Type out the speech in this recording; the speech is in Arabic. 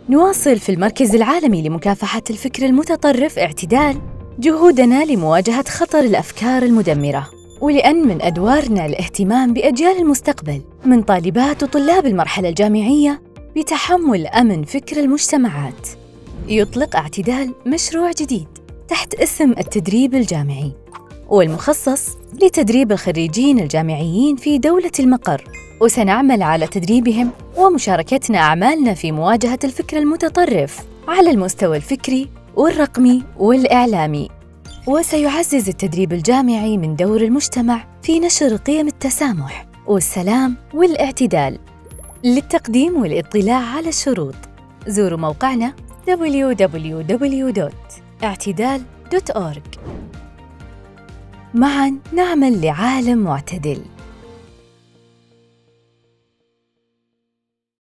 نواصل في المركز العالمي لمكافحة الفكر المتطرف اعتدال جهودنا لمواجهة خطر الأفكار المدمرة، ولأن من أدوارنا الاهتمام بأجيال المستقبل من طالبات وطلاب المرحلة الجامعية بتحمل أمن فكر المجتمعات. يطلق اعتدال مشروع جديد تحت اسم التدريب الجامعي، والمخصص لتدريب الخريجين الجامعيين في دولة المقر، وسنعمل على تدريبهم ومشاركتنا أعمالنا في مواجهة الفكر المتطرف على المستوى الفكري والرقمي والإعلامي. وسيعزز التدريب الجامعي من دور المجتمع في نشر قيم التسامح والسلام والاعتدال. للتقديم والاطلاع على الشروط زوروا موقعنا www.اعتدال.org. معاً نعمل لعالم معتدل.